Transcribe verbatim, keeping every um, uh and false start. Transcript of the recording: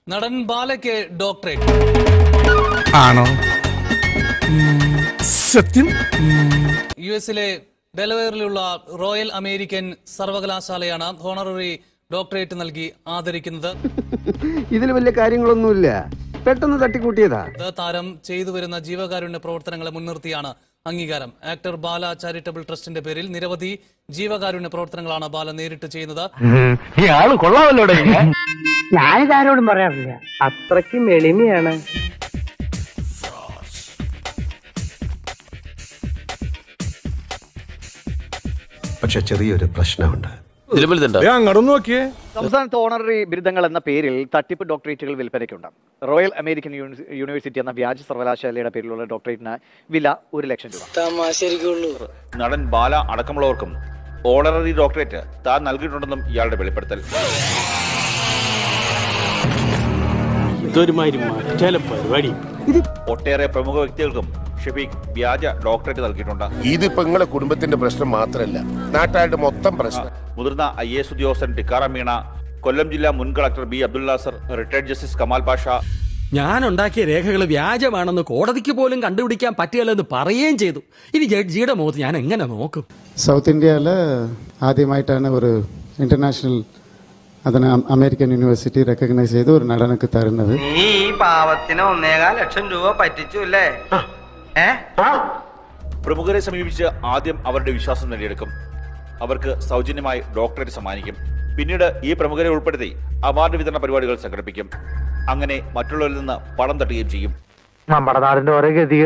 നടൻ ബാലയ്ക്ക് ഡോക്ടറേറ്റ് ആണോ? സത്യം. യു എസിലെ ഡെലവെയറിലുള്ള റോയൽ അമേരിക്കൻ സർവകലാശാലയാണ് ഹോണററി ഡോക്ടറേറ്റ് നൽകി ആദരിക്കുന്നത്. ഇതിൽ വലിയ കാര്യങ്ങളൊന്നുമില്ല, പെട്ടെന്ന് തട്ടിക്കൂട്ടിയതാ. താരം ചെയ്തു വരുന്ന ജീവകാരുണ്യ പ്രവർത്തനങ്ങളെ മുൻനിർത്തിയാണ് അംഗീകാരം. ആക്ടർ ബാല ചാരിറ്റബിൾ ട്രസ്റ്റിന്റെ പേരിൽ നിരവധി ജീവകാരുണ്യ പ്രവർത്തനങ്ങളാണ് ബാല നേരിട്ട് ചെയ്യുന്നത്. ഞാനിതാരോടും പറയാറില്ല, അത്രയ്ക്കും എളിമയാണ്. പക്ഷെ ചെറിയൊരു പ്രശ്നമുണ്ട്. സംസ്ഥാനത്ത് ഓണററി ബിരുദങ്ങൾ എന്ന പേരിൽ തട്ടിപ്പ് ഡോക്ടറേറ്റുകൾ വിൽപ്പനയ്ക്കുണ്ട്. റോയൽ അമേരിക്കൻ യൂണിവേഴ്സിറ്റി എന്ന വ്യാജ സർവകലാശാലയുടെ പേരിലുള്ള ഡോക്ടറേറ്റിന് വില ഒരു ലക്ഷം രൂപ. നടൻ ബാല അടക്കമുള്ളവർക്കും ഓണററി ഡോക്ടറേറ്റ് താൻ നൽകിയിട്ടുണ്ടെന്നും ഇയാളുടെ വെളിപ്പെടുത്തൽ. ഒട്ടേറെ പ്രമുഖ വ്യക്തികൾക്കും ഷഫീഖ് വ്യാജ ഡോക്ടറേറ്റ് നൽകിയിട്ടുണ്ട്. ഇതിപ്പോ നിങ്ങളെ കുടുംബത്തിന്റെ പ്രശ്നം മാത്രമല്ല, നാട്ടുകാരുടെ മൊത്തം പ്രശ്നം. മുതിർന്ന ഐ എ എസ് ഉദ്യോഗസ്ഥൻ ടിക്കാറാം മീണ, കൊല്ലം ജില്ലാ മുൻ collector B Abdul Nasar, retired justice Kamal Pasha. ഞാൻ ഉണ്ടാക്കിയ രേഖകൾ വ്യാജമാണെന്ന് കോടതിക്ക് പോലും കണ്ടുപിടിക്കാൻ പറ്റിയല്ലെന്ന് പറയുകയും ചെയ്തു. ഇനി ജഡ്ജിയുടെ മുഖത്ത് ഞാൻ എങ്ങനെ നോക്കും? സൗത്ത് ഇന്ത്യയിൽ ആദ്യമായിട്ടാണ് ഒരു ഇന്റർനാഷണൽ അതിന് അമേരിക്കൻ യൂണിവേഴ്സിറ്റി റെക്കഗ്നൈസ് ചെയ്ത് ഒരു നടനക്ക് തരുന്നത്. ഈ പാവത്തിന് ഒന്നേകാൽ ലക്ഷം രൂപ പറ്റിച്ചു അല്ലേ? പ്രമുഖരെ സമീപിച്ച് ആദ്യം അവരുടെ വിശ്വാസം നേടിയെടുക്കും. അവർക്ക് സൗജന്യമായി ഡോക്ടറേറ്റ് സമ്മാനിക്കും. പിന്നീട് ഈ പ്രമുഖരെ ഉൾപ്പെടുത്തി അവാർഡ് വിതരണ പരിപാടികൾ സംഘടിപ്പിക്കും. അങ്ങനെ മറ്റുള്ളവരിൽ നിന്ന് പണം തട്ടുകയും ചെയ്യും. നമ്മുടെ നാടിന്റെ ഓരോ ഗതി